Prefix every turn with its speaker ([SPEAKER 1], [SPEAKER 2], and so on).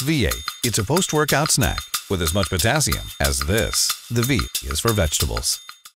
[SPEAKER 1] V8. It's a post-workout snack with as much potassium as this. The V is for vegetables.